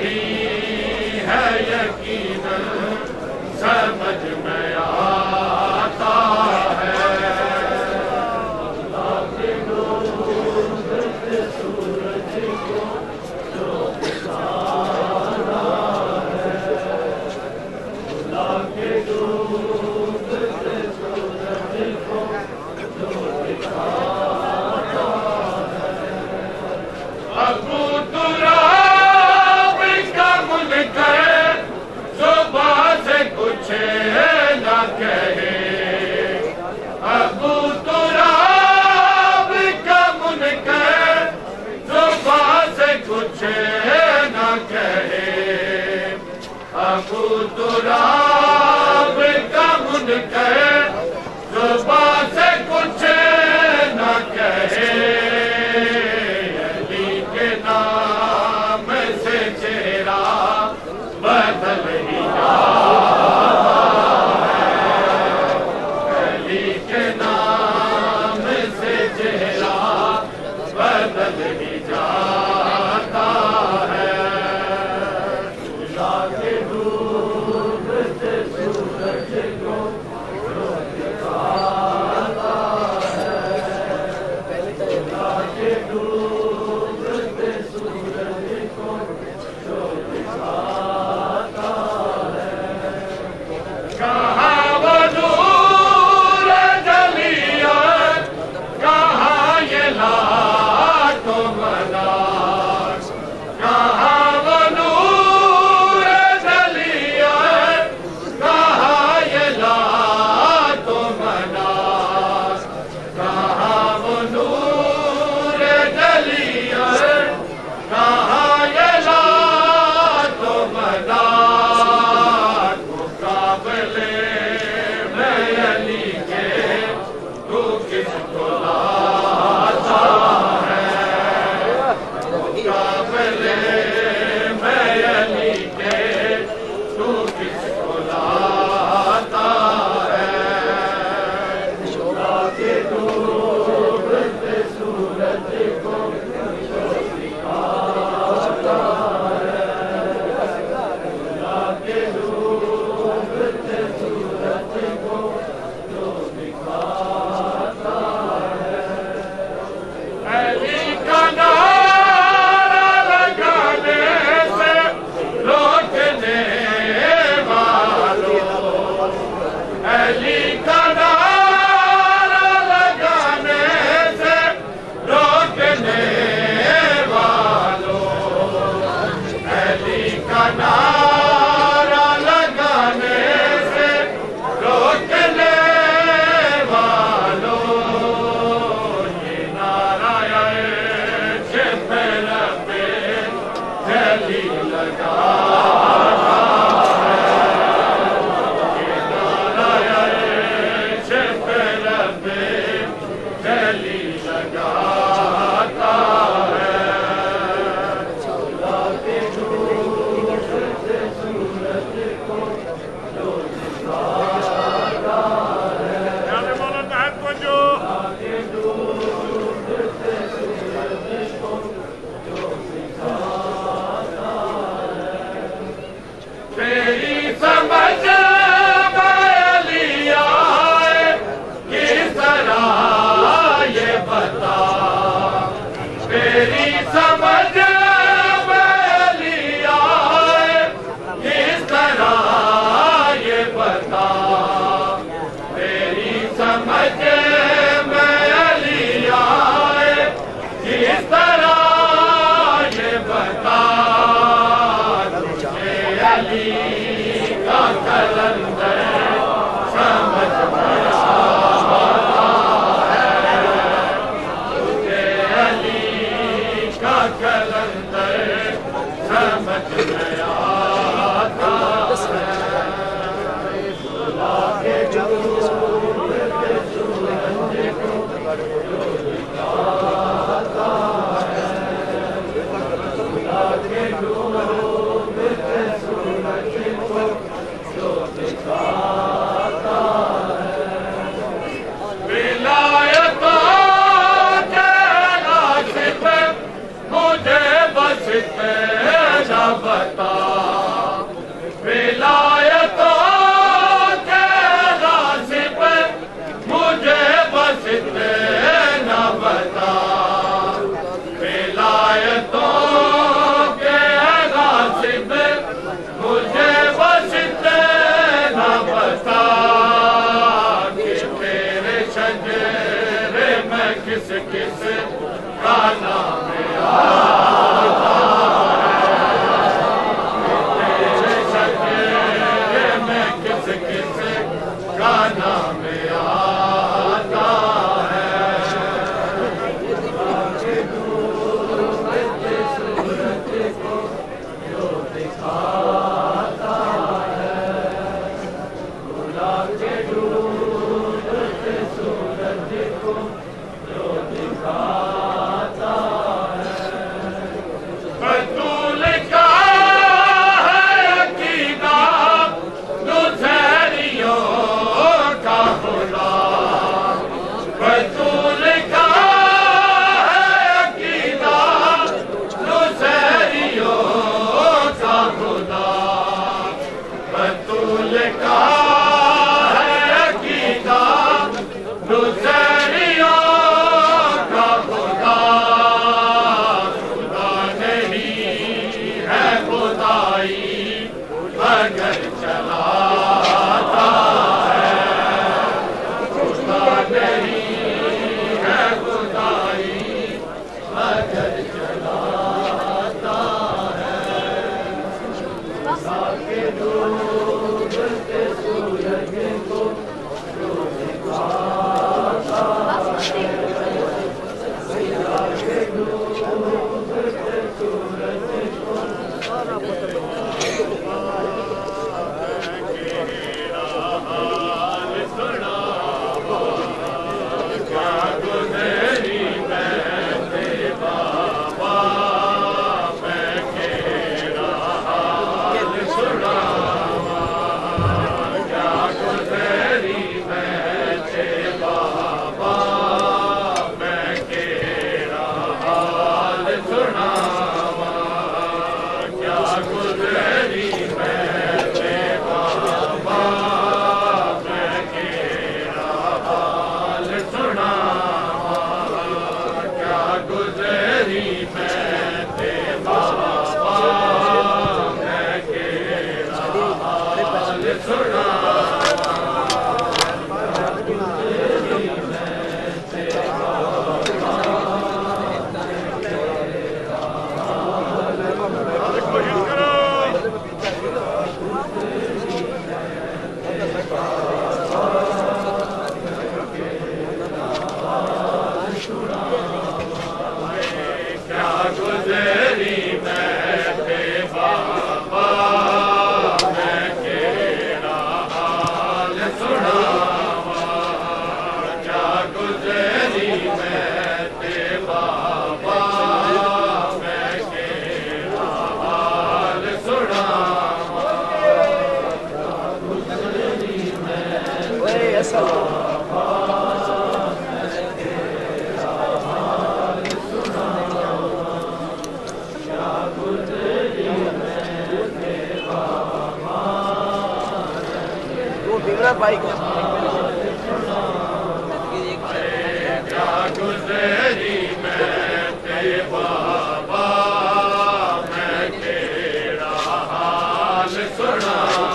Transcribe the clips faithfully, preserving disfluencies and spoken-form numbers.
नहीं है यकीन समझ में आता है। सूरज को जो दिखाना है, खुदा के डूबते सूरज को जो दिखाना है। अबू तुराब का मुनकर जुबां से कुछ न कहे, अबू तुराब का मुनकर जुबां से कुछ न कहे, अबू तुराब का मुनकर जुबां से कुछ न कहे। अली के नाम से चेहरा बदल ही जाता है, अली के नाम से चेहरा बदल ही जाता है। खुदा के डूबते सूरज को बता विलायतों के गासिब मुझे बस इतना बता विलायतों के गासिब मुझे बस इतना बता कि तेरे शजरे में किस किस का नाम आता है तेरे शजरे में किस किस का नाम आता है जो दिखाता है खुदा के डूबते सूरज को जो दिखाता है बतूल का है अकीदा दुझैरियों का खुदा बतूल का है अकीदा दुझैरियों का खुदा बतूल का है अकीदा दुझैरियों का खुदा खुदा नहीं है खुदाई अगर चलाता है खुदा नहीं है खुदाई अगर चलाता है खुदा के डूबते सूरज को जो दिखाता है खुदा के डूबते सूरज को तेरा हाल सुना क्या गुज़री मैं बाबा मैं तेरा हाल सुना क्या गुज़री मैं बाबा मैं तेरा हाल सुना क्या गुज़री मैं बाबा मैं तेरा हाल सुना क्या गुज़री मैं बाबा मैं तेरा हाल सुना क्या गुज़री मैं बाबा मैं तेरा हाल सुना क्या गुज़री मैं बाबा मैं तेरा हाल सुना बाइक क्या गुज़री मैं बाबा मैं तेरा हाल सुना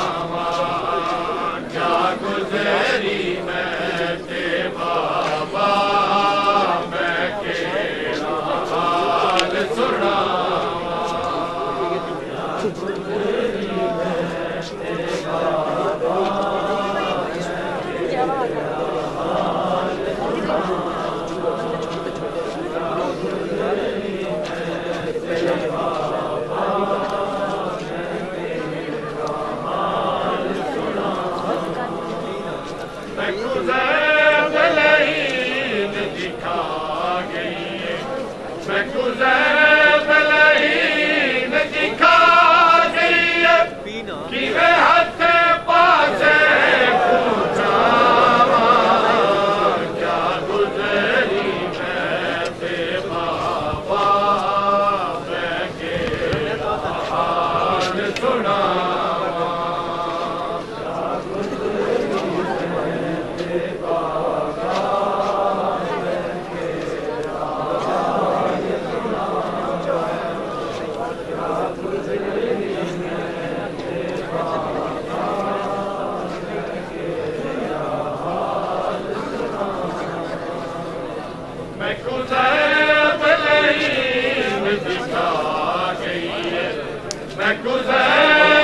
क्या गुज़री मैं बाबा मैं तेरा हाल सुना सुना मैं गुज़र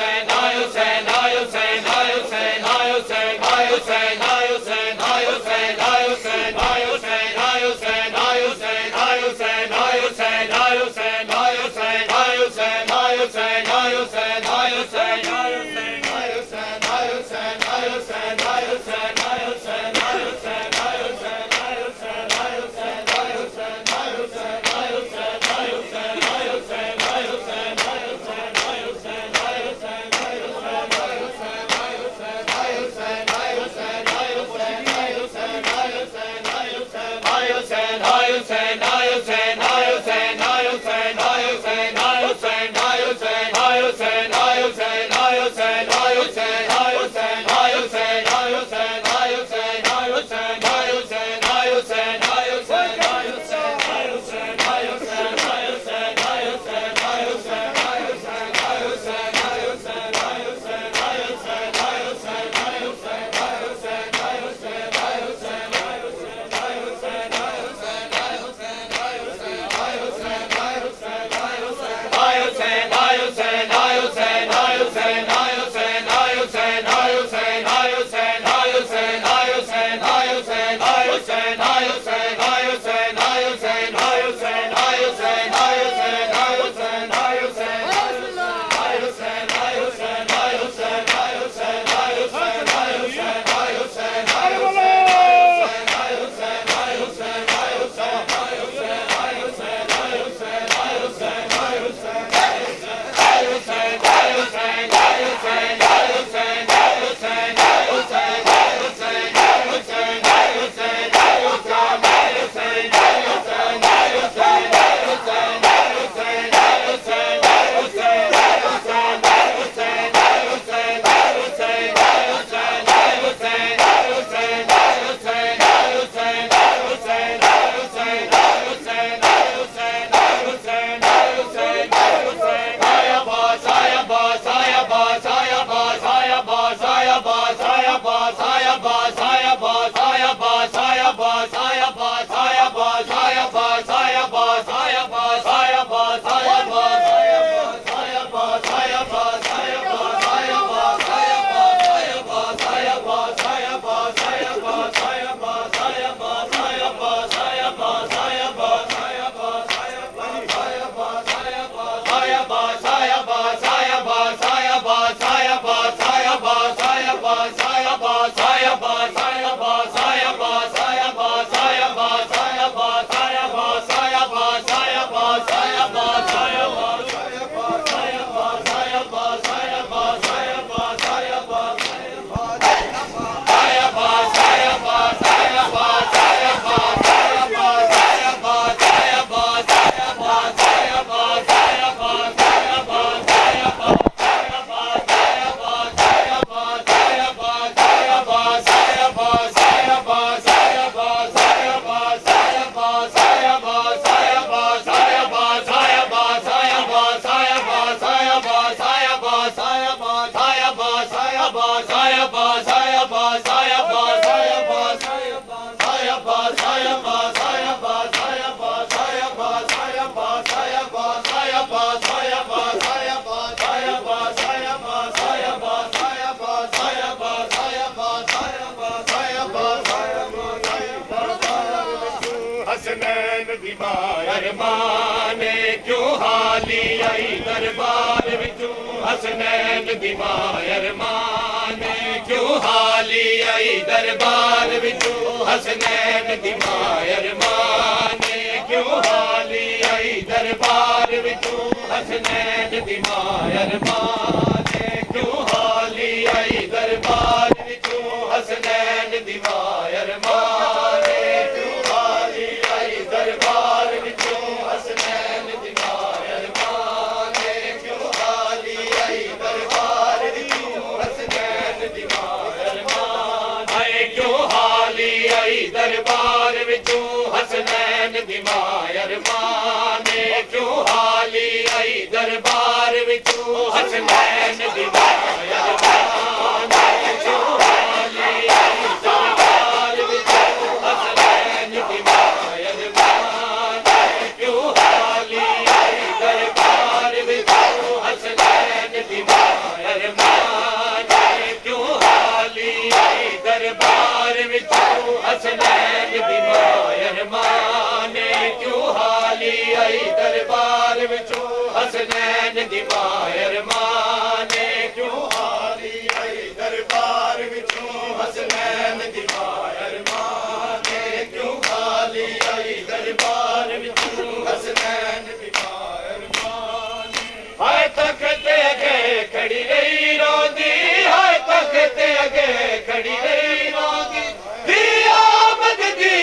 अरमाने क्यों हाली आई दरबार विचों हसनैन दी मां अरमाने क्यों हाली आई दरबार विचों हसनैन दी मां अरमाने क्यों हाली आई दरबार विचों हसनैन दी मां अरमाने क्यों हाली आई दरबार विचों हसनैन दी मां अरमाने क्यों हाली आई दरबार विचों हसनैन दी मां अरमाने क्यों हाली आई दरबार विचों हसनैन दी मां अरमाने क्यों हाली आई दरबार विचों हसनैन दी मां अरमाने क्यों हाली आई दरबार विचों हसनैन दी मां अरमाने क्यों हाली आई दरबार विचों हसनैन दी मां अरमाने क्यों हाली आई दरबार विचों हसनैन दी मां अरमाने क्यों हाली आई दरबार विचों हसनैन दी मां अरमाने क्यों हाली आई दरबार विचों हसनैन दी मां अरमाने क्यों हाली आई दरबार विचों हसनैन दी मां अरमाने क्यों हाली आई दरबार विचों हसनैन दी मां अरमाने हाय तख्ते अगे खड़ी रही रोंदी हाय तख्ते अगे खड़ी रही रोंदी दी आमद दी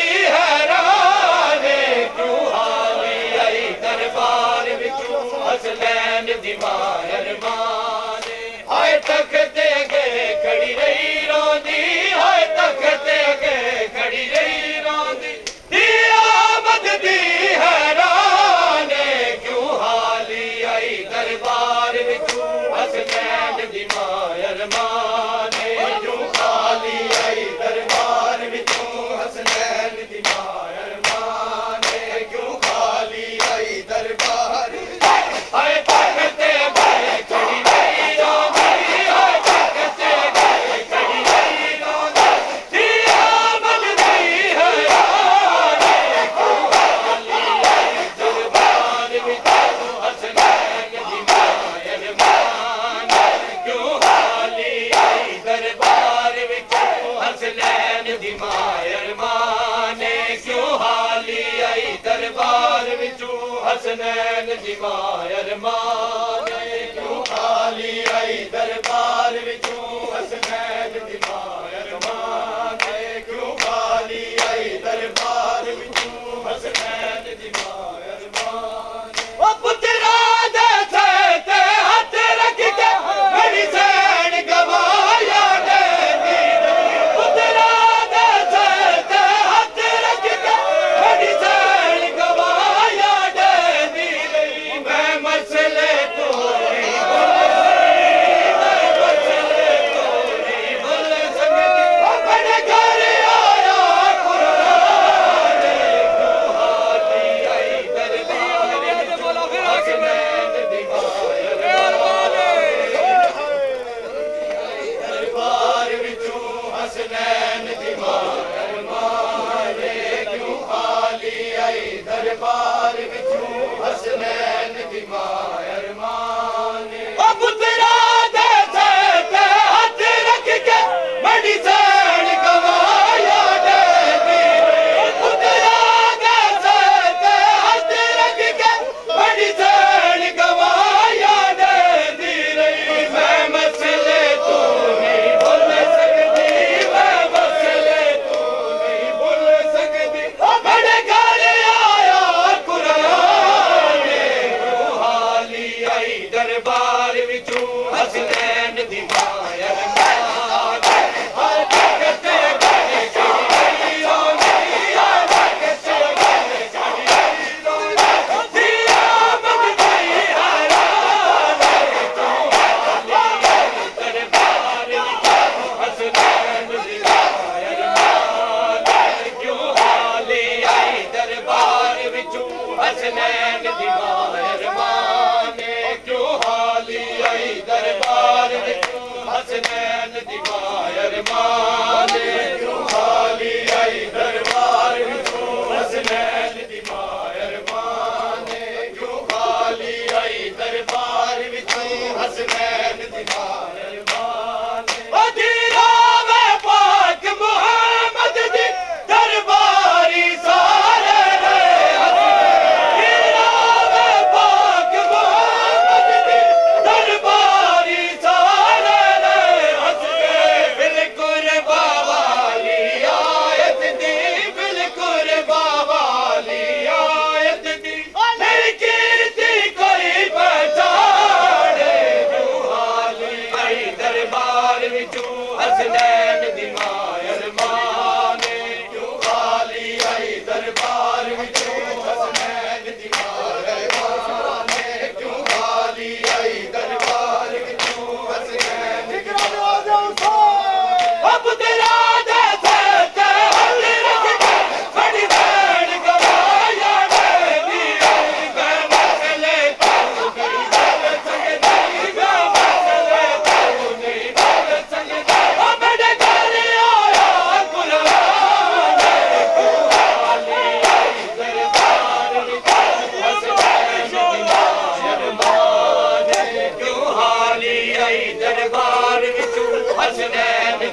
हैराने क्यों हाली आई दरबार विचों हसनैन दी मां अरमाने हाय तख्ते अगे खड़ी रही रोंदी हाय तख्ते अगे खड़ी रही रोंदी दी आमद दी हैराने क्यों हाली आई दरबार विचों हसनैन दी मां अरमाने क्यों हाली आई दरबार विचों हसनैन दी मां अरमाने क्यों हाली आई दरबार हाय तख्ते अगे खड़ी रही रोंदी हाय तख्ते अगे खड़ी रही रोंदी दी आमद दी हैराने क्यों हाली आई दरबार विचों हसनैन दी मां अरमाने क्यों हाली आई दरबार विचों हसनैन दी मां अरमाने क्यों हाली आई दरबार विचों हसनैन दी मां अरमाने क्यों हाली आई दरबार विचों हसनैन दी मां अरमाने क्यों हाली आई दरबार विचों हसनैन दी मां अरमाने ओ पुत्रा दे ते हाथ रख के बड़ी सैन गवाया दे पुत्रा दे ते हाथ रख के बड़ी सैन गवाया दे मैं मसले तो नहीं मैं मसले तो नहीं बोल सकती अपने घर आया कुरान क्यों हाली आई दरबार हसनैन दी मां अरमाने दरबार विचों हसनैन दी मां अरमाने क्यों हाली आई दरबार विचों हसनैन दी मां अरमाने ओ पुत्रा दे ते हाथ रख के बड़ी सैन गवाया दे पुत्रा दे ते हाथ रख के बड़ी सैन गवाया दे मैं मसले तो नहीं बोल सकती मैं मसले तो नहीं बोल सकती बड़े घर आया कुरान क्यों हाली आई दरबार विचों हसनैन दी मां अरमाने हाय तख्ते अगे खड़ी रही रोंदी हाय तख्ते अगे खड़ी रही रोंदी दी आमद दी हैराने क्यों हाली आई दरबार विचों हसनैन दी मां अरमाने क्यों हाली आई दरबार विचों हसनैन दी मां अरमाने क्यों हाली आई दरबार विचों हसनैन दी मां अरमाने क्यों हाली आई दरबार विचों हसनैन दी मां अरमाने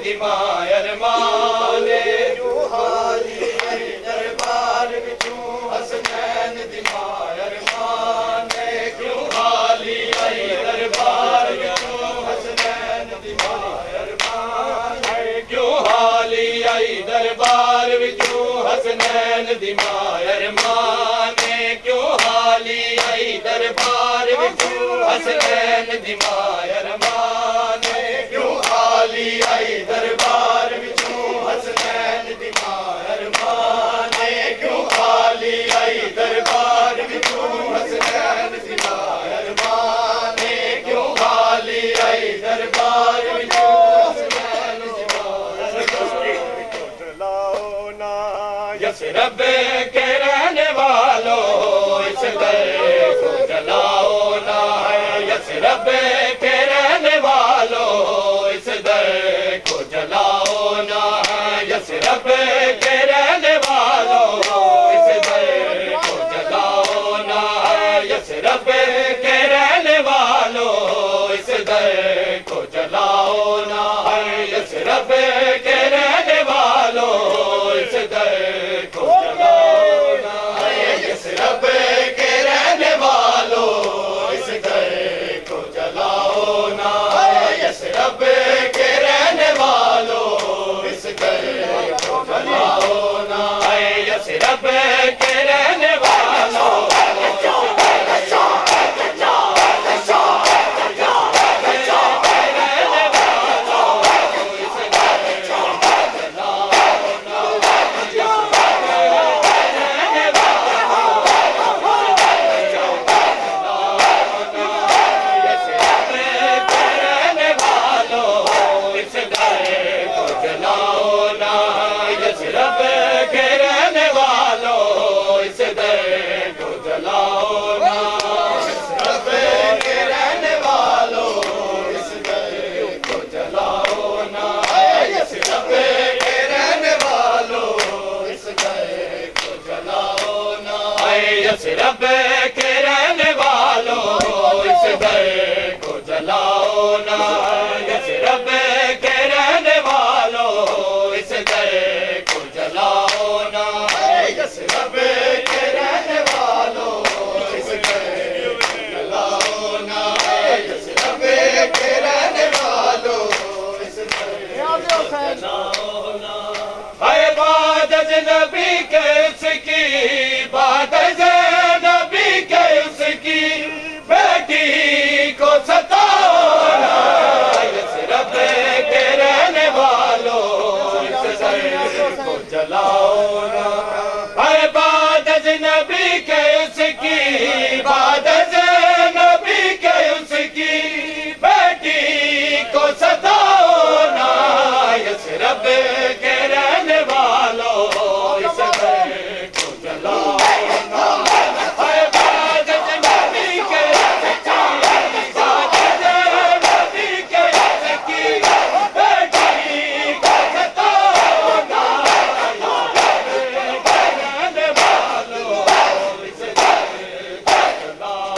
दी मां अरमान क्यों हाली आई दरबार विचों हसनैन दी मां अरमान क्यों हाली आई दरबार विचों हसनैन दी मां अरमान क्यों हाली आई दरबार विचों हसनैन दी मां अरमान क्यों हाली आई दरबार विचों हसनैन दी मां अरमान क्यों हाली आई दरबार विचों हसनैन दी मां अरमान क्यों हाली आई दरबार विचों हसनैन दी मां अरमान क्यों हाली आई दरबार विचों हसनैन दी मां अरमान यसरब के रहने वालों इस दर को जलाओ ना यसरब के रहने वालों इस दर को जलाओ ना यसरब के रहने वालों इस दर को जलाओ ना यसरब के रहने वालों इस दर को जलाओ ना यसरब के रहने वालों इस दर को जलाओ ना यसरब के रहने वालों इस दर को जलाओ ना यसरब के रहने वालों इस दर को जलाओ ना यसरब के रहने वालों यसरब के रहने वालों इस दर को जलाओ ना यसरब के रहने वालों इस दर को जलाओ ना यसरब के रहने वालों इस दर को जलाओ ना यसरब के रहने वालों इस दर को जलाओ ना हाय बात नबी के उसकी बात जलाओ ना हर बात नबी के उसकी बात नबी के उसकी बेटी को सताओ ना यसरब के रहने वालों इस घर को जलाओ ना हर बात नबी के उसकी बात नबी के उसकी बेटी को सताओ ना Allah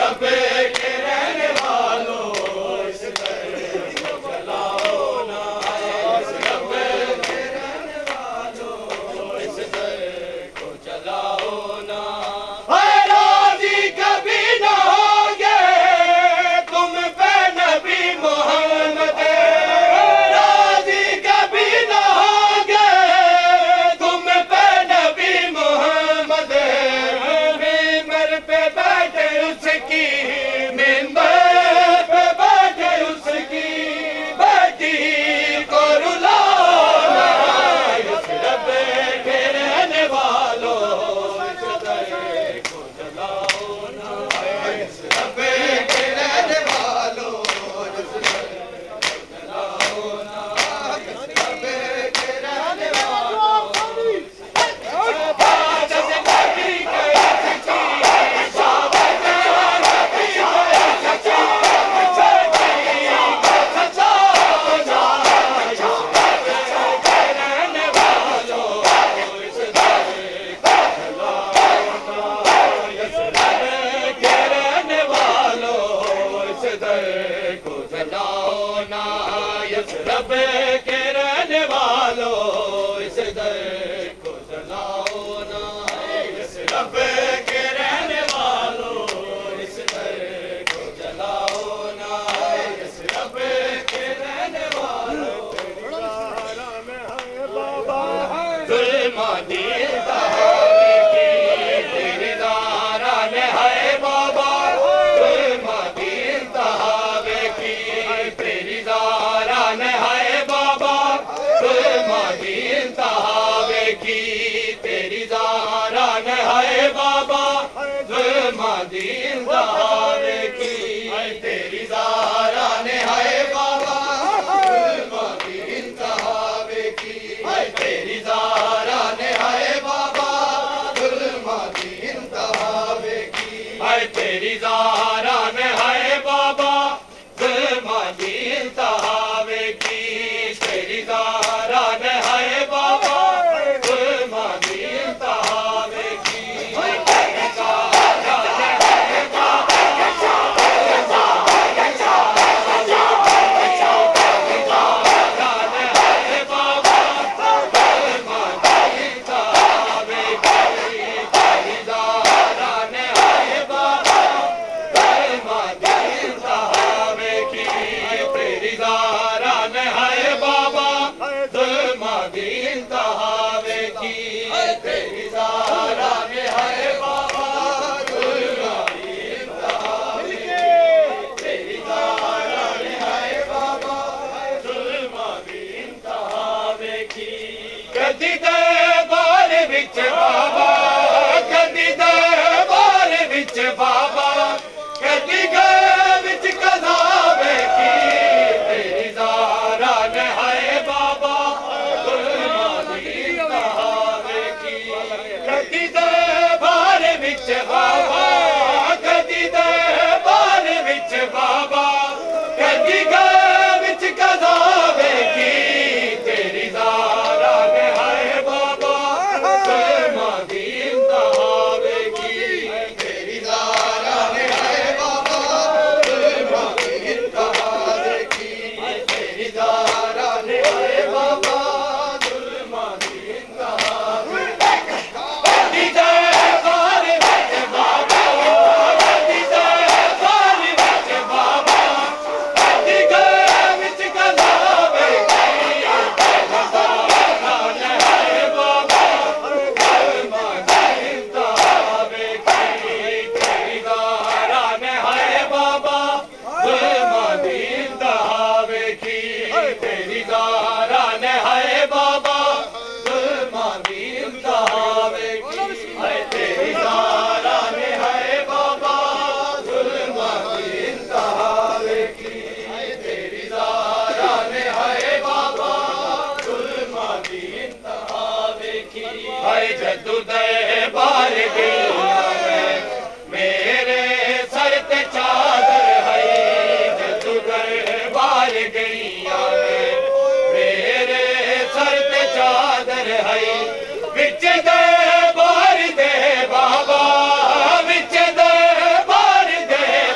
दे बाबा विच दे बार दे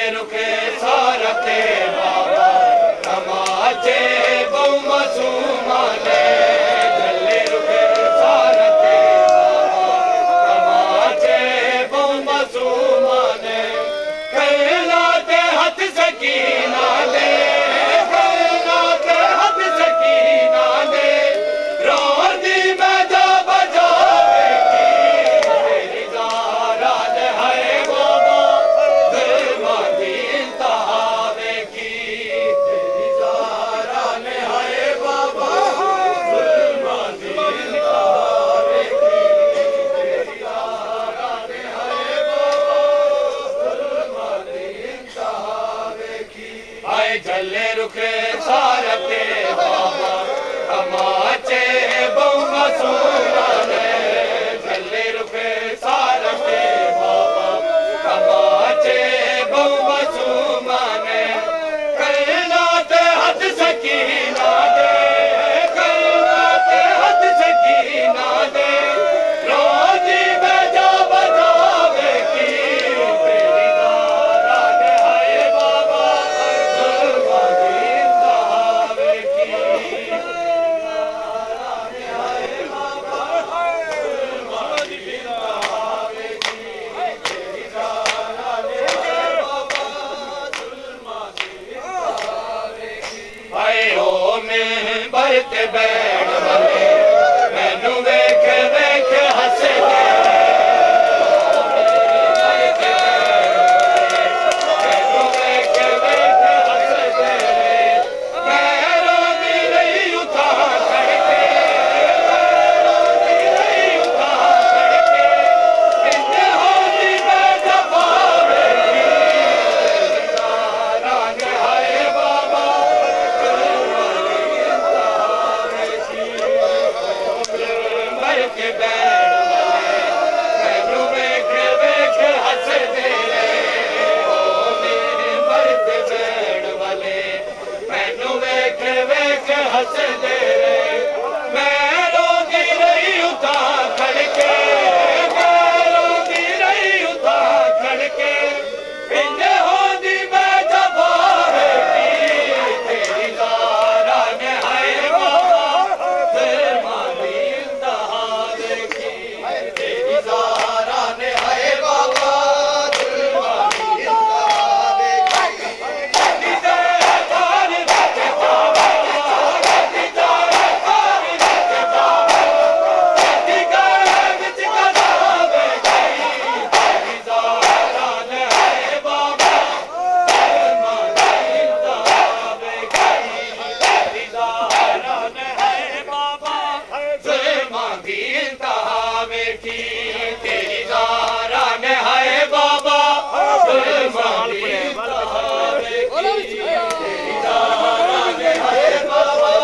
रुखे सारते बाबा तमाचे बहु मासूमाने झल्ले रुखे सारते बाबा तमाचे बहु मासूमाने कहना के हथ सकीना दे कहना के हथ सकीना दे रोदी में जा बजावे की तेरी दाराज है बाबा दिलवादी इंतहावे की तेरी दाराज है बाबा दिलवादी इंतहावे की तेरी दाराज है बाबा दिलवादी इंतहावे की आए झल्ले रुखे सारते बाबा तमाचे बहु मासूमाने झल्ले रुखे सारते बाबा तमाचे बहु मासूमाने कहना ते हथ सकीना दे कहना ते हथ सकीना दे रोजी में जा बजावे की तेरी दाराज है बाबा दिलवादी इंतहावे की आए हो मैं बरते बैठ वाले मैनू वेख वेख हंसदे मैनू वेख वेख हंसदे मैं रोंदी रही उठा करके मैं रोंदी रही उठा करके इंते होती मैं दबावे की दाराज है बाबा मर के बैठ वाले मैनू वेख वेख हंसदे हो मेरे मरते बैठ वाले मैनू वेख वेख हंसदे मैं रोंदी रही उठा खड़के मैं रोंदी रही उठा खड़के इंज होंदी मैं दबावे की तेरी दाराज है बाबा दिलवादी इंतहावे की तेरी दाराज है बाबा दिलवादी इंतहावे की दीदा तार विच जावे दीदा तार विच जावे दीदा विच गजावे की तेरी दाराज है बाबा दिलवादी इंतहावे की तेरी दाराज है बाबा दिलवादी इंतहावे की तेरी दाराज है बाबा दिलवादी इंतहावे की तेरी दाराज है बाबा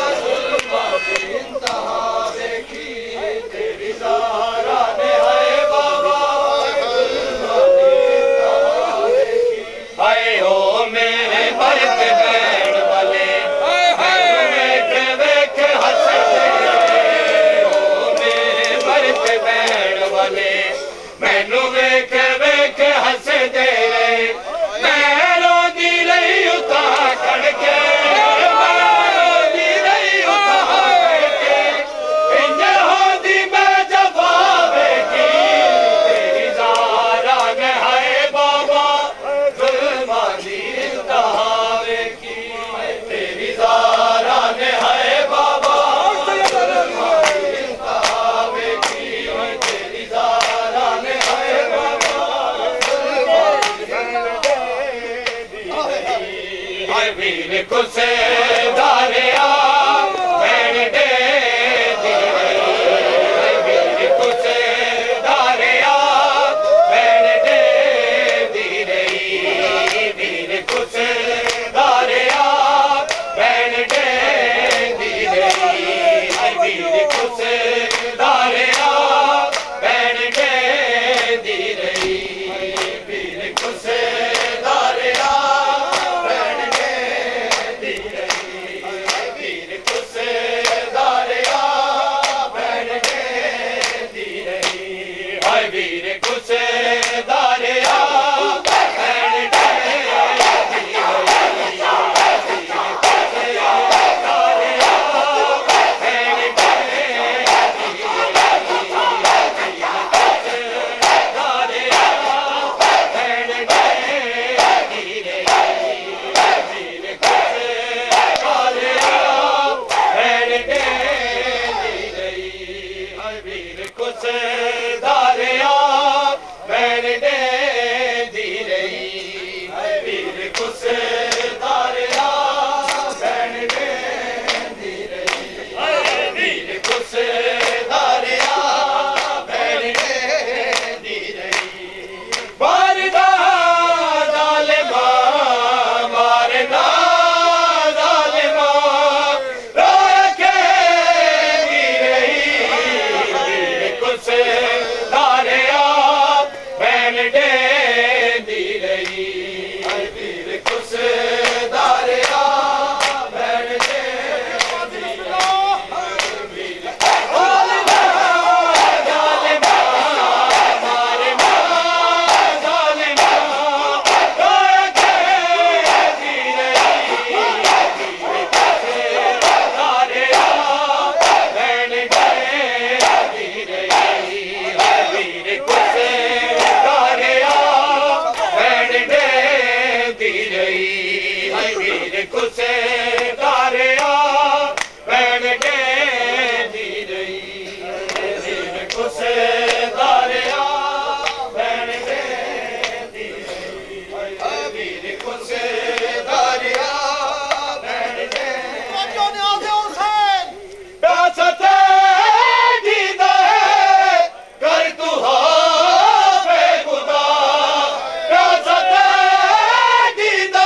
दिलवादी इंतहावे की तेरी दाराज है बाबा दिलवादी इंतहावे की आए हो मेरे बरत बैठ वाले मैनू वेख वेख हंसदे हो मेरे बरत बैठ वाले मैनू वेख वेख हंसदे मैं रोंदी रही उठा खड़के मैं रोंदी रही उठा खड़के इंज होंदी मैं जवावे की तेरी दाराज है बाबा दिलवादी इंतहावे की तेरी दाराज है बाबा दिलवादी इंतहावे की तेरी दाराज है बाबा हर वीर कुसे दारिया बैठ दे दी हर वीर कुसे दारिया बैठ दे दी रही वीर कुसे दारिया बैठ दे दी रही हर वीर कुसे दारिया बैठ दे दी रही वीर कुसे दारिया बैठ दे दी रही वीर कुसे दारिया बैठ दे दी रही हाय वीर कुसे दारिया बैठ दे दारिया बैन दे दी रही वीर कुस दारिया बैन दे दी वीर जालिमा जालिमा मारे मां जालिमा गाय के दी रही वीर कुस दारिया बैन दे दी रही वीर कुस दारिया बैन दे दी रही वीर कुस दारिया बैन दे दी रही वीर कुस दारिया बैन दे दी रही वीर कुस दारिया बैन दे प्यासत दीदा कर तू हाफे खुदा प्यासत दीदा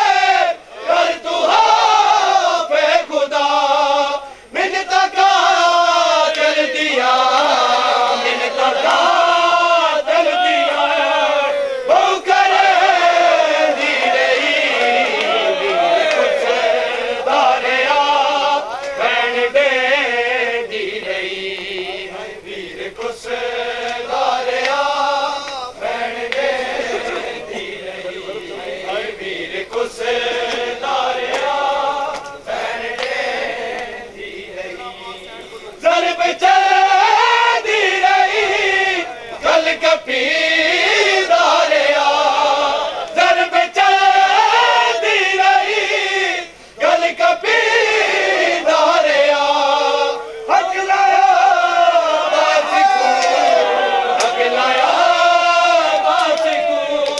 कर तू हाफे खुदा मिन्नत का कर दिया मिन्नत का कर दिया वो करे दी रही वीर कुस दारिया बैन दे दी रही वीर कुस दारिया बैन दे दी रही वीर कुस दारिया बैन दे दी रही ज़रब चल दी रही कल कपी दारिया ज़रब चल दी रही कल कपी दारिया हक लाया बासिकू हक लाया बासिकू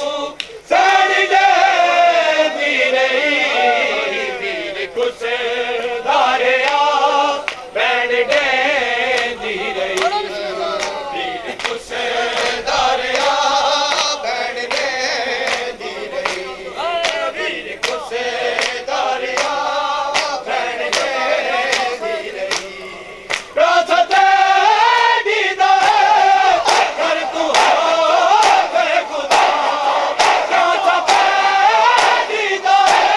साड़ी दे दी रही वीर कुस दारिया बैन दे दी रही वीर कुस दारिया बैन दे दी रही वीर कुस दारिया बैन दे दी रही प्यासत दीदा कर तू हाफे खुदा प्यासत दीदा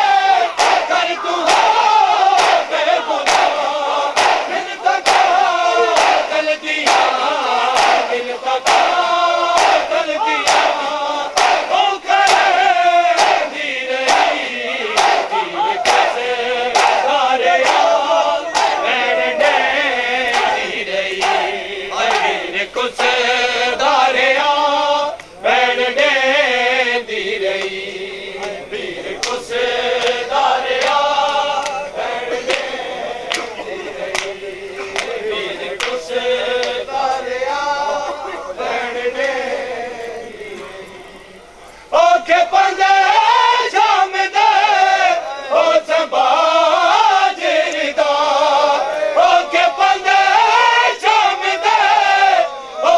कर तू हाफे खुदा मिन्नत का कर दिया मिन्नत का कर दिया वो करे दी रही वीर कुस दारिया बैन दे दी रही वीर कुस दारिया बैन दे दी रही वीर कुस दारिया बैन दे दी रही वीर कुस दारिया बैन दे ओके पंजे शाम दे ओ संभाजदा ओके पंजे शाम दे ओ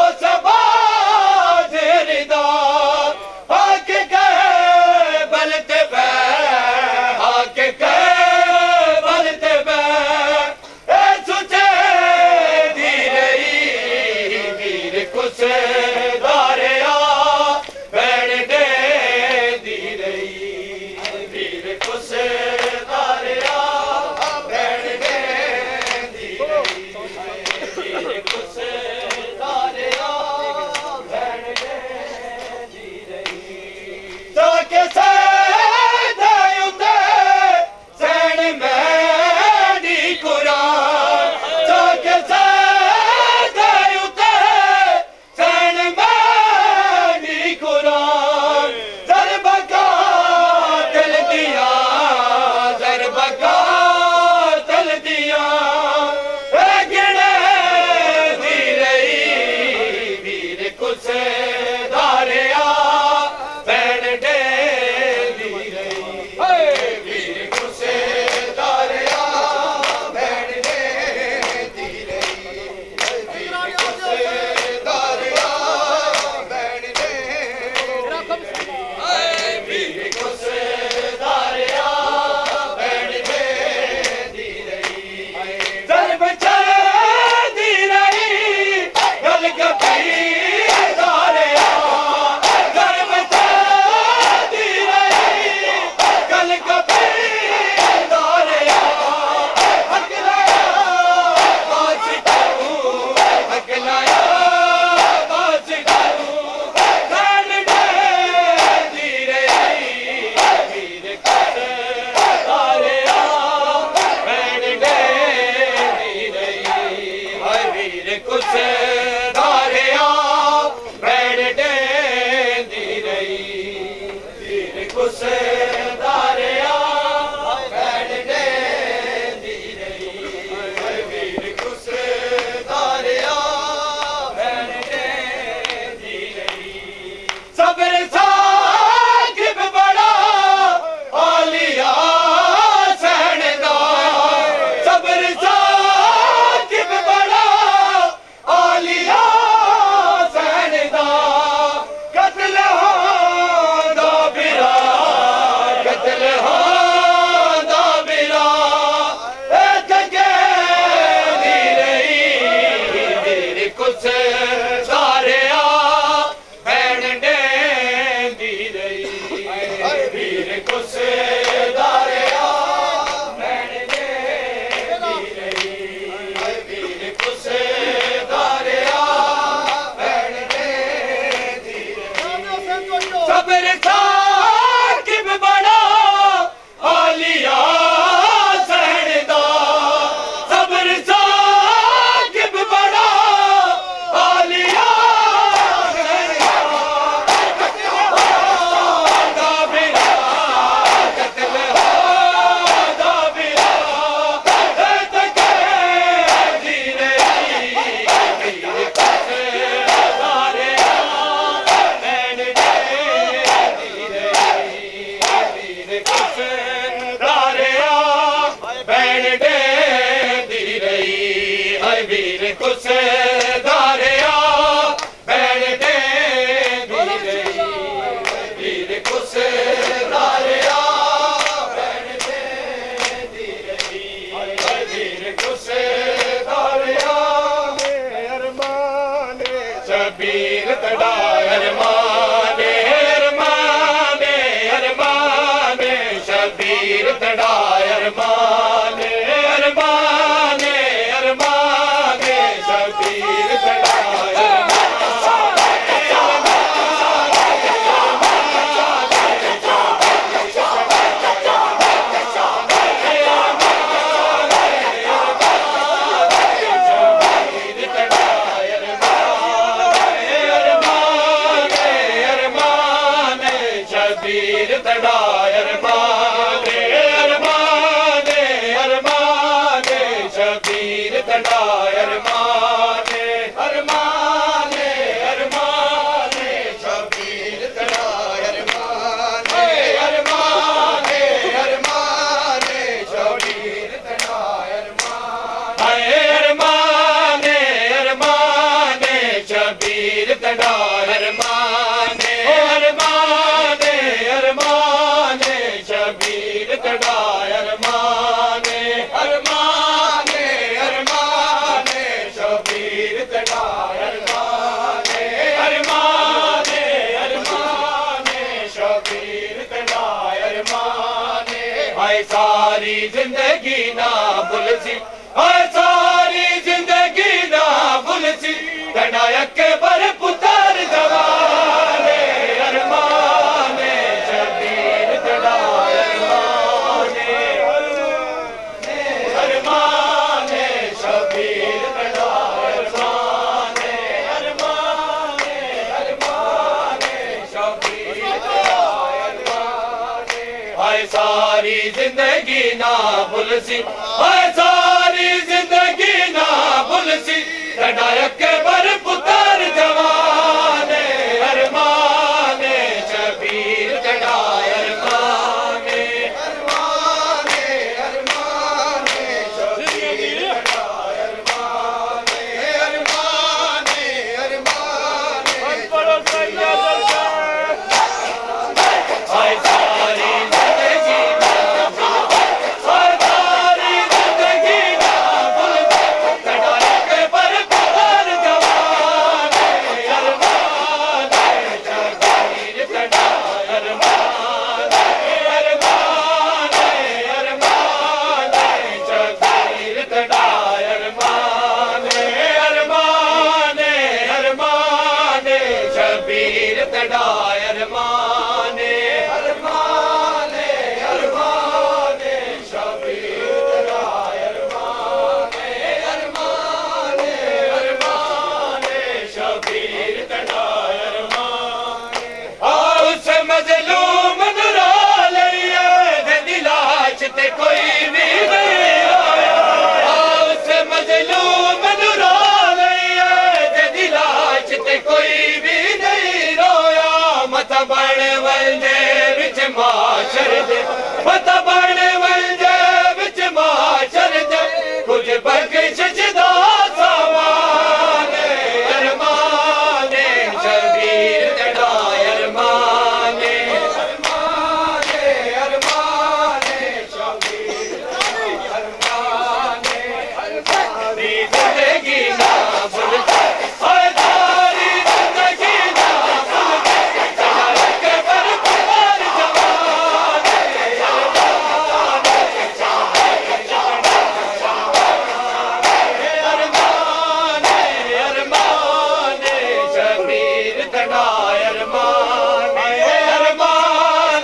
संभाजदा आके कहे बलते बे आके कहे बलते बे ए सुचे दी रही वीर कुस दारिया बैन दे दी रही वीर कुस दारिया बैन दे दी रही वीर कुस दारिया बैन दे दी रही ताके सैद उते सैन मैडी कुरान ताके सैद उते सैन कुसे दारिया बैठ दे दी रही वीर कुसे दारिया बैठ दे दी रही सब्र साकिब बड़ा आलिया सहनदा सब्र साकिब बड़ा आलिया सहनदा कत्ल होंदा बिरा कत्ल होंदा बिरा ए तके दी रही वीर कुसे दारिया बैठ दे दी रही वीर कुसे दारिया बैठ दे दी रही वीर कुसे दारिया बैठ दे दी रही सब्र साकिब बड़ा आलिया सहनदा सब्र साकिब बड़ा आलिया सहनदा बिरा कत्ल होंदा बिरा ए तके दी रही वीर कुसे दारिया बैठ दे दी रही वीर कुसे दारिया बैठ दे दी रही हाय वीर कुसे दारिया बैठ दे दी रही वीर कुसे दारिया बैठ दे दी रही हाय वीर कुसे दारिया अरमाने शबीर तड़ा अरमाने अरमाने अरमाने शबीर तड़ा अरमाने अरमाने अरमाने शबीर तड़ा शबीर तड़ा अरमाने अरमाने अरमाने शबीर तड़ा अरमाने अरमाने अरमाने शबीर तड़ा अरमाने अरमाने अरमाने शबीर तड़ा अरमाने अरमाने अरमाने शबीर तड़ा अरमाने अरमाने अरमाने शबीर तड़ा अरमाने अरमाने अरमाने शबीर तड़ा अरमाने अरमाने अरमाने शबीर तड़ा अरमाने हाय सारी जिंदगी ना भूलसी हाय सारी जिंदगी ना भूलसी तड़ा अकबर पुत्र जवाने अरमाने शबीर तड़ा अरमाने अरमाने शबीर तड़ा अरमाने अरमाने अरमाने शबीर तड़ा अरमाने हाय सारी जिंदगी ना भूलसी हाय सारी जिंदगी ना भूलसी तड़ा अकबर पुत्र जवाने अरमाने शबीर तड़ा अरमाने अरमाने अरमाने शबीर तड़ा अरमाने अरमाने अरमाने हाय सारी जिंदगी ना हाय सारी जिंदगी ना भूलसी तड़ा अकबर पुत्र जवाने अरमाने शबीर तड़ा अरमाने अरमाने अरमाने शबीर तड़ा अरमाने अरमाने अरमाने शबीर तड़ा अरमाने अरमाने अरमाने शबीर तड़ा अरमाने अरमाने अरमाने शबीर तड़ा अरमाने उस मजलूम नूरा बण वंजे विच माशर दे बण वंजे विच माशर दे कुछ बख्श दा सामान अरमान शबीर तेरा अरमान अरमान अरमान शबीर अरमान दी जिंदगी ना भूल सारी जिंदगी ना भूल चला के बरबाद जवान अरमान अरमान अरमान शबीर तेरा अरमान अरमान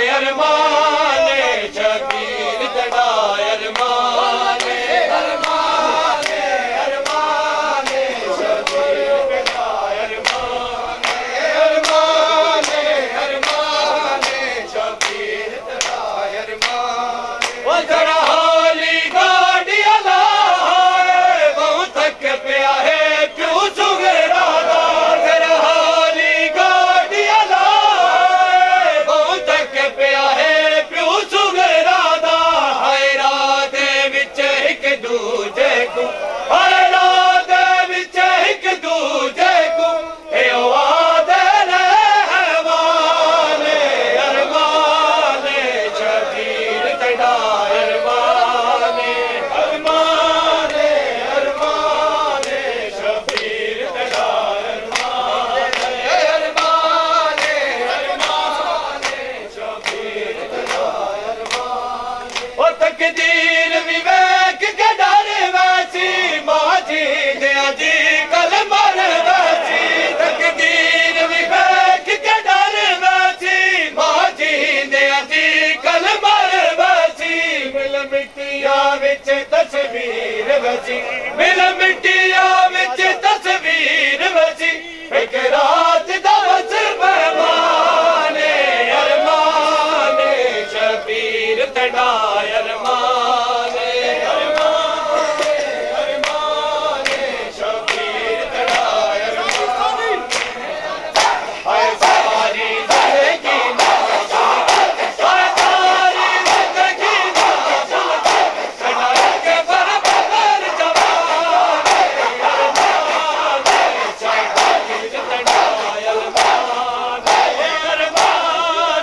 अरमान शबीर तेरा अरमान अरमान अरमान शबीर तेरा अरमान अरमान अरमान शबीर तेरा अरमान ओ जरा होली गाड़ी अला है बहुत थक पिया है क्यों सुगरा दा जरा होली गाड़ी अला है बहुत थक पिया है क्यों सुगरा दा हाय रात विच एक दूजे को हाय रात विच एक दूजे को ए वादे रहमान अरमान शबीर तेरा अरमान अरमान अरमान शबीर तेरा अरमान अरमान अरमान शबीर तेरा अरमान ओ तकदीर विवेक के डर वैसी माझी दया जी कल मर वैसी तकदीर विवेक के डर वैसी माझी दया जी कल मर वैसी मिल मिट्टिया विच तस्वीर वैसी मिल मिट्टिया विच तस्वीर वैसी एक रात दा बस मेहमान अरमान शबीर तेरा अरमान अरमान अरमान शबीर तेरा अरमान हाय सारी जिंदगी ना हाय सारी जिंदगी ना चला के बरबाद जवान अरमान शबीर तेरा अरमान अरमान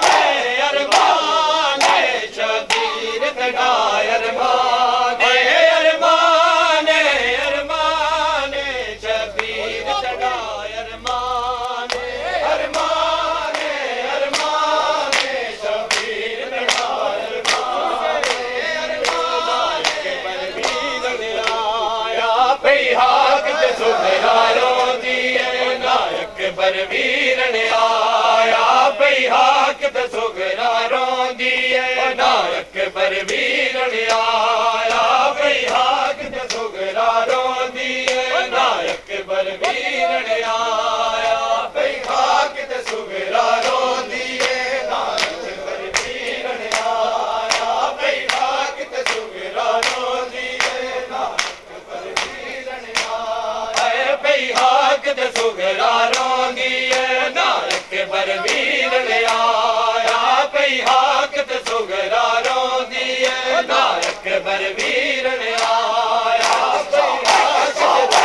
अरमान शबीर तेरा अरमान अरमान अरमान शबीर तेरा अरमान अरमान अरमान शबीर तेरा अरमान अरमान के परवीन आया पे हाक ते सुधारों दिए नायक परवीन आया पे हाक ते सुधारों दिए नायक परवीन आया पे हाक ते सुधारों दिए नायक परवीन आया पे हाक ते सुधारों दिए नायक परवीन आया पे हाक ते सुधारों दिए नायक परवीन आया पे हाक ते सुधारों दिए नायक परवीन आया पे हाक ते सुधारों दिए नायक परवीन आया पे हाक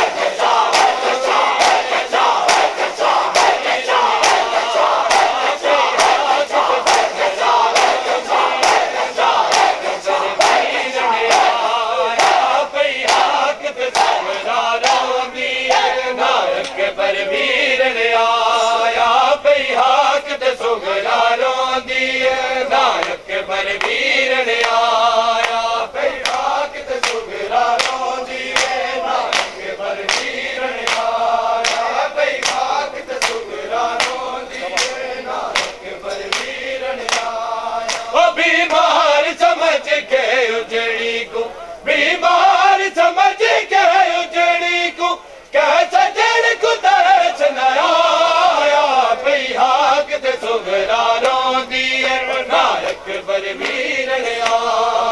परवीन आया पे हाक ते सुधारों दिए नायक परवीन आया पे हाक ते सुधारों दिए नायक परवीन आया पे हाक ते सुधारों दिए नायक परवीन आया ओ बीमार समझ के उजड़ी को बीमार समझ के उजड़ी को कैसा जड़ को दर्श न आया पे हाक ते सुधारों दिए नायक परवीन आया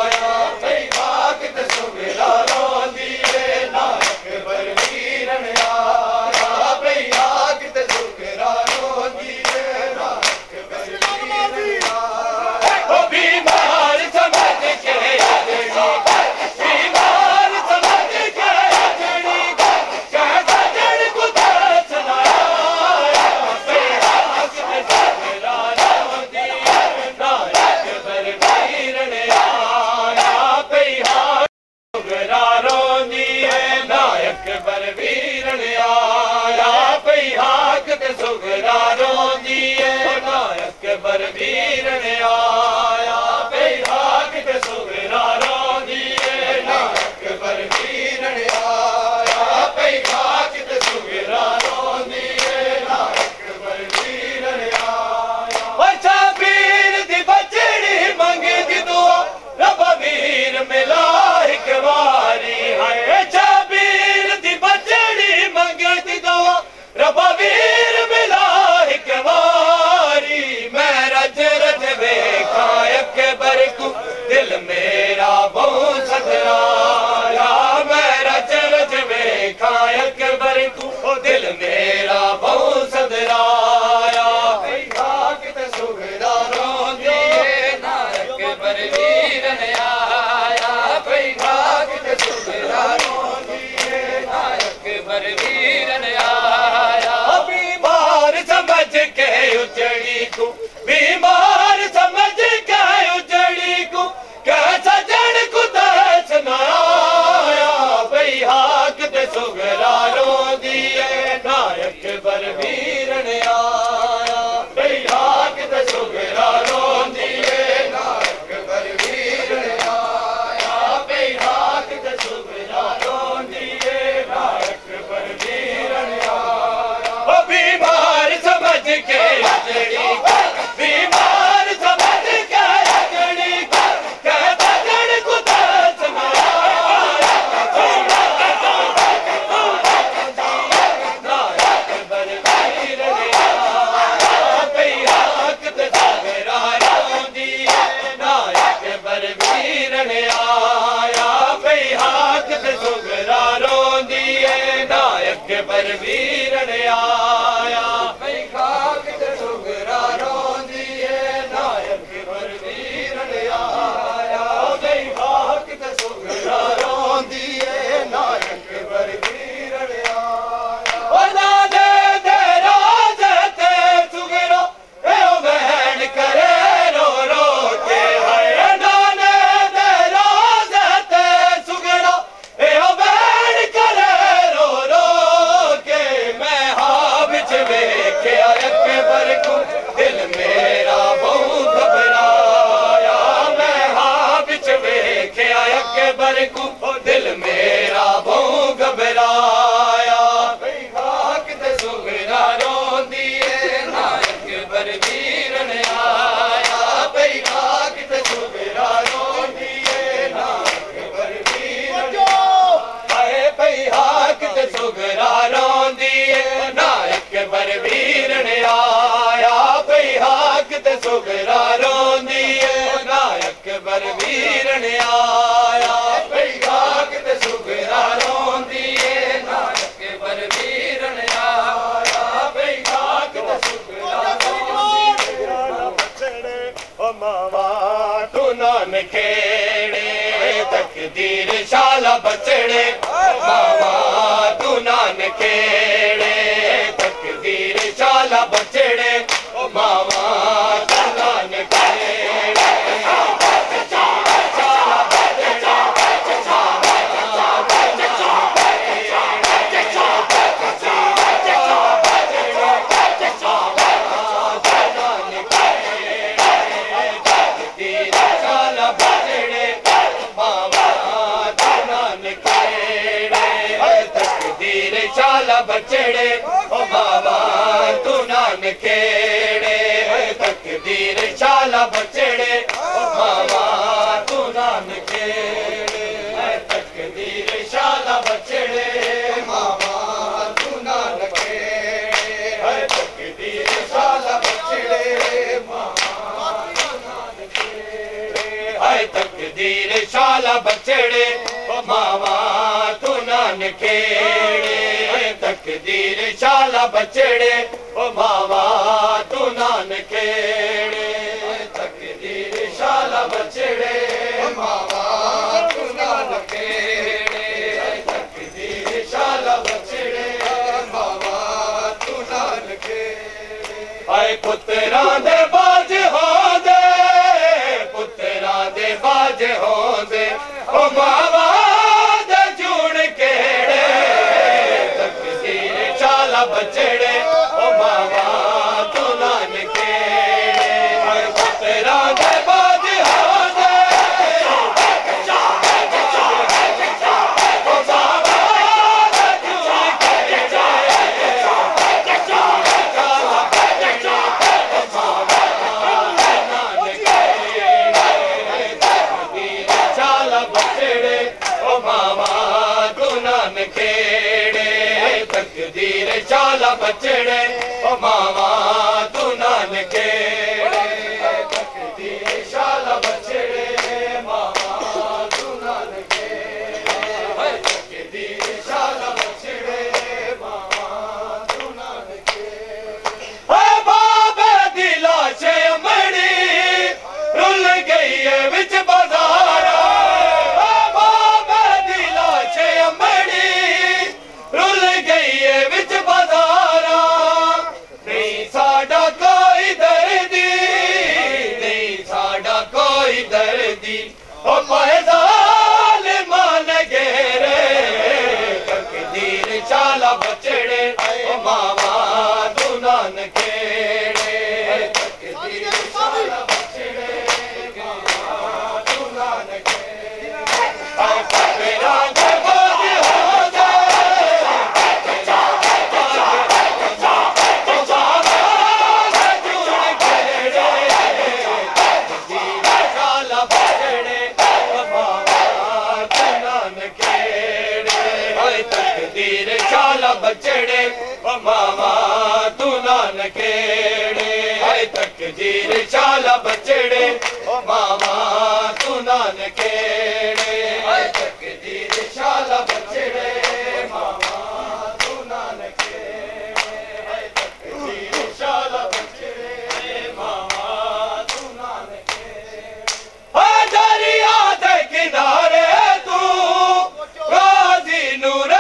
ते सुगरा रोंदी है नायक बरवीर ने आया बैहाक ते सुगरा रोंदी है नायक बरवीर ने आया बैहाक ते सुगरा रोंदी है नायक बरवीर ने आया अच्छा पीर दी बचड़ी मंगदी दुआ रब वीर मिला एक बारी हाय अच्छा पीर दी बचड़ी मंगदी दुआ रब वीर मिला एक बारी मैं रज रज वेखा अकबर को दिल मेरा बहुत सदराया मैं रज रज वेखा अकबर को दिल मेरा बहुत सदराया बैहाक ते सुगरा रोंदी है नायक बरवीर ने आया बैहाक ते सुगरा रोंदी है नायक बरवीर ने आया बीमार समझ के उजड़ी को बीमार समझ के उजड़ी को कैसा जड़ को दस न आया बैहाक ते सुगरा रोंदी है नायक बरवीर ने आया बैहाक ते सुगरा रोंदी है नायक बरवीर ने आया बैहाक ते सुगरा रोंदी है नायक बरवीर ने आया ओ बीमार समझ के उजड़ी को बीमार समझ के उजड़ी को कहता जड़ को दस न आया नायक बरवीर ने आया बैहाक ते सुगरा रोंदी है नायक बरवीर ने आया बैहाक ते सुगरा रोंदी है नायक बरवीर ने आया बैहाक ते सुगरा रोंदी है नायक बरवीर ने आया बैहाक ते सुगरा रोंदी है नायक बरवीर ने आया ओ नादे दे राज ते सुगरा ए ओ बहन करे रो रो के हाय नाने दे राज ते सुगरा ए ओ बहन करे रो रो के मैं हाँ बिच वेखे अकबर को दिल मेरा बहुत घबराया मैं हाँ बिच वेखे अकबर को दिल मेरा बहुत घबराया बैहाक ते सुगरा रोंदी है नायक बरवीर ने आया बैहाक ते सुगरा रोंदी है नायक बरवीर ने आया बैहाक ते सुगरा रोंदी है नायक बरवीर ने आया बैहाक ते सुगरा रोंदी है नायक बरवीर ने आया बैहाक ते सुगरा रोंदी है नायक बरवीर ने आया बैहाक ते सुगरा रोंदी है बचड़े ओ मावा तू नान खेड़े तकदीर शाला बचड़े मावा तू नान खेड़े तकदीर शाला बचड़े ओ मावा तू नान खेड़े बचड़े ओ बाबा तू नान खेड़े तकदीर शाला बचड़े ओ बाबा तू नान खेड़े तकदीर शाला बचड़े बाबा तू नान खेड़े तकदीर शाला बचड़े बाबा तू नान खेड़े हाय तकदीर शाला बचड़े ओ मावा तू नान खेड़े तकदीर शाला बचड़े ओ मावा तू नान खेड़े तकदीर शाला बचड़े ओ मावा तू नान खेड़े तकदीर शाला बचड़े मावा तू नान खेड़े हाय पुत्रा दे बाज हो दे पुत्रा दे बाज हो दे ओ मावा दे जून केड़े तकदीर शाला बचड़े ओ मावा शाला बचड़े ओ मामा तू नानके तकदीर शाला बचड़े मामा तू नानके तकदीर शाला बचड़े मामा तू नानके बाबे दी लाशे मड़ी रुल गई है विच बाजारा बाबे दी लाशे मड़ी रुल गई है विच बाजारा नहीं साडा कोई दर्दी नहीं साडा कोई दर्दी ओ पैजाल मान गेरे तकदीर शाला बचड़े ओ मामा तू नानके तकदीर शाला बचड़े मामा तू नानके आए पकड़ा के बाद हो तकदीर शाला बचड़े ओ मामा तू नानकेड़े हाय तकदीर शाला बचड़े ओ मामा तू नानकेड़े हाय तकदीर शाला बचड़े मामा तू नानकेड़े हाय तकदीर शाला बचड़े मामा तू नानकेड़े हाय दरिया दे किनारे तू गाजी नूरे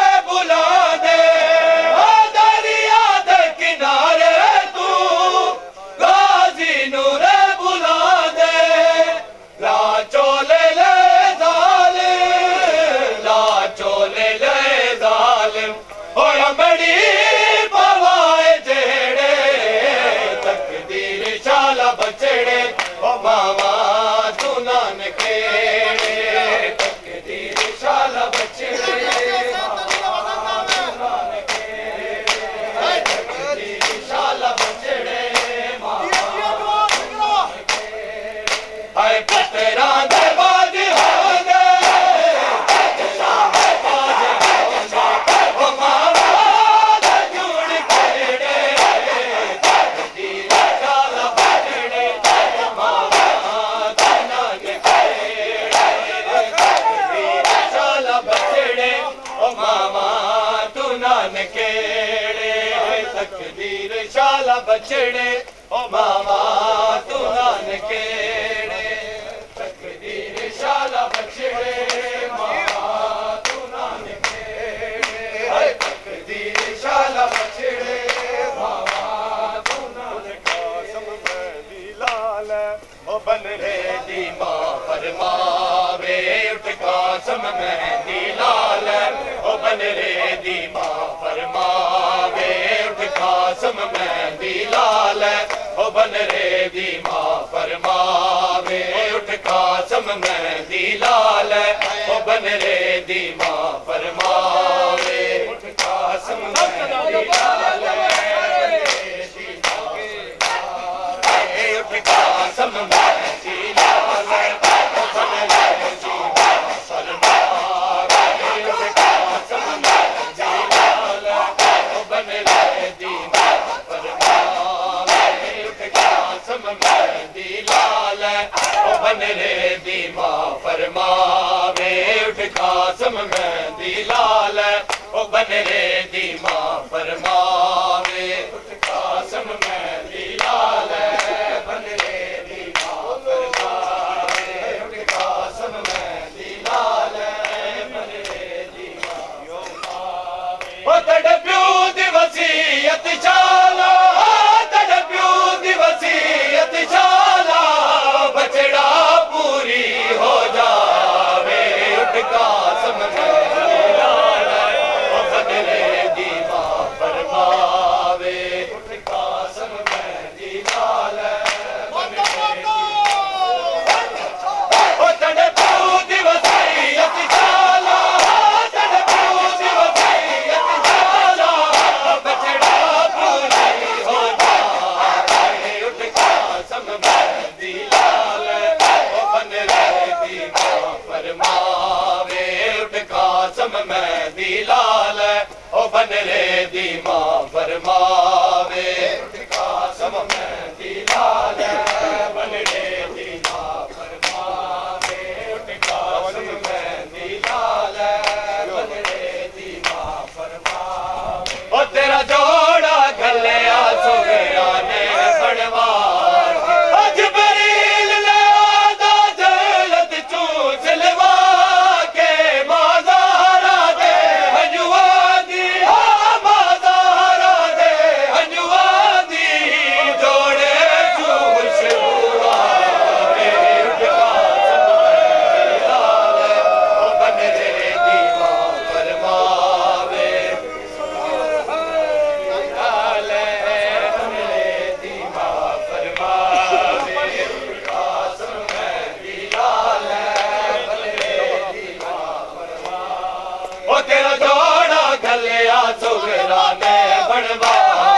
बचड़े ओ मामा तू नानकेड़े तकदीर शाला बचड़े मामा तू नानकेड़े तकदीर शाला बचड़े मामा तू नानकेड़े हाय पतरा दे बाद हो गए ओ मामा दा जुड़ केड़े तकदीर शाला तकदीर शाला बचड़े ओ मामा तू नानकेड़े तकदीर शाला बचड़े मामा तू नानकेड़े तकदीर शाला बचड़े मामा तू नानकेड़े लाल ओ बन रे दी मां फरमावे उठ कासम मेहंदी लाल ओ बन रे दी मां फरमावे कासम मेहंदी लाल ओ बन रे दी मां फरमावे उठ कासम मेहंदी लाल ओ बन रे दी मां फरमावे उठ कासम मेहंदी लाल उठ कासम मेहंदी लाल ओ बन रे दी मां फरमावे उठ कासम मेहंदी लाल ओ बन रे दी मां फरमावे उठ कासम मेहंदी लाल ओ बन रे दी मां फरमावे उठ कासम मेहंदी लाल ओ बन रे दी मां फरमावे उठ कासम मेहंदी लाल बन रे दी मां फरमावे उठ कासम मेहंदी लाल बन रे दी मां ओ तड़ प्यो दी वसीयत शाला तड़ प्यो दी वसीयत शाला बचड़ा पूरी हो जावे उठ कासम मेहंदी लाल ओ बन रे दी मां फरमावे उठ कासम मेहंदी लाल बन रे दी ओ तड़ प्यो दी वसीयत शाला तड़ प्यो दी वसीयत शाला बचड़ा पूरी हो जावे उठ कासम मेहंदी लाल ओ बन रे दी मां फरमावे उठ कासम मेहंदी लाल ओ बन रे दी मां फरमावे फरमावे कासम मेहंदी लाल बनरे दी मां फरमावे कासम मेहंदी लाल बनरे दी मां फरमावे ओ तेरा जोड़ा गलिया सुगरा ने पड़वार अज बरील ले आदा जलत चूस लवा के माजारा दे हजुआ दी माजारा दे हजुआ दी जोड़े चूस हुआ बनरे दी मां फरमावे तेरा जोड़ा गलिया सुगरा ने बनवा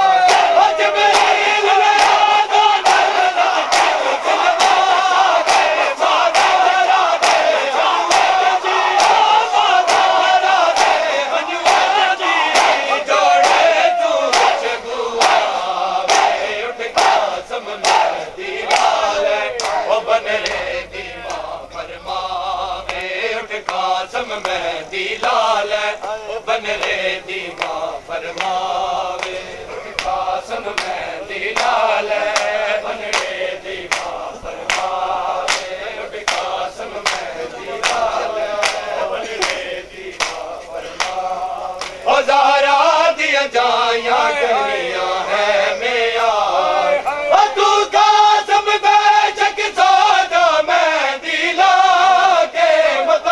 मेहंदी लाल बनरे दी मां फरमावे कासम मेहंदी लाल बनरे दी मां फरमावे कासम मेहंदी लाल बनरे दी मां फरमावे ओ ज़हरा दिया जाया करिया है मेरा तू कासम बेशक सादा मेहंदी ला के मत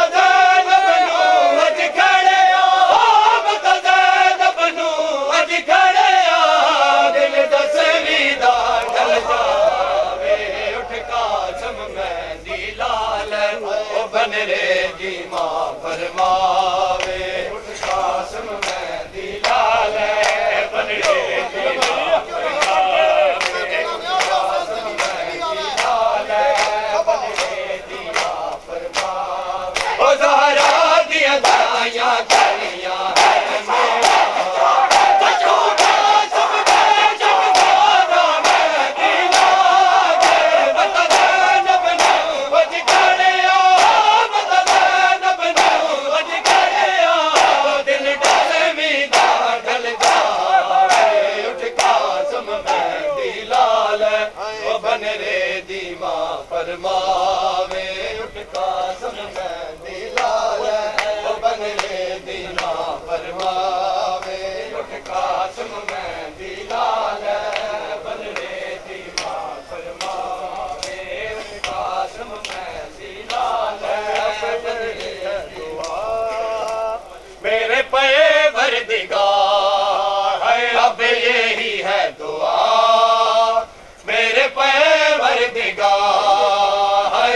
बनरे दी मां फरमावे कासम मेहंदी लाल बनरे दी मां फरमावे कासम मेहंदी लाल बनरे दी मां फरमावे ओ ज़हरा दिया दाया करिया है मेरा तू कासम बेशक सादा मेहंदी लागे बता ज़ैनब नू वज खड़िया बनरे दी मां फरमावे कासम मेहंदी लाल बनरे दी मां फरमावे कासम मेहंदी लाल बनरे दी मां फरमावे कासम मेहंदी लाल बनरे दी मां मेरे पे वरदिगार है अब यही है दुआ मेरे पे वरदिगार है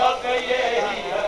हक यही